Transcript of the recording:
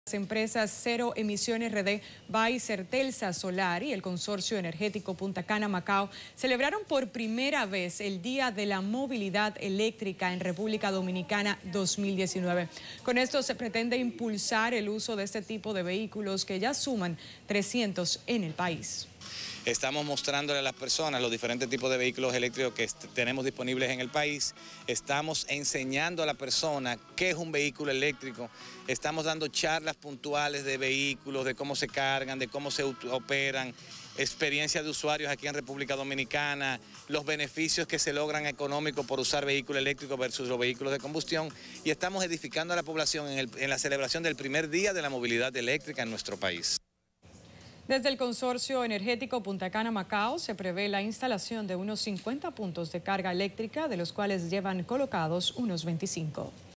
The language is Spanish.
Las empresas Cero Emisiones RD, BAI, Certelsa Solar y el Consorcio Energético Punta Cana Macao celebraron por primera vez el Día de la Movilidad Eléctrica en República Dominicana 2019. Con esto se pretende impulsar el uso de este tipo de vehículos que ya suman 300 en el país. Estamos mostrándole a las personas los diferentes tipos de vehículos eléctricos que tenemos disponibles en el país. Estamos enseñando a la persona qué es un vehículo eléctrico. Estamos dando charlas puntuales de vehículos, de cómo se cargan, de cómo se operan, experiencia de usuarios aquí en República Dominicana, los beneficios que se logran económicos por usar vehículos eléctricos versus los vehículos de combustión. Y estamos edificando a la población en la celebración del primer día de la movilidad eléctrica en nuestro país. Desde el Consorcio Energético Punta Cana Macao se prevé la instalación de unos 50 puntos de carga eléctrica, de los cuales llevan colocados unos 25.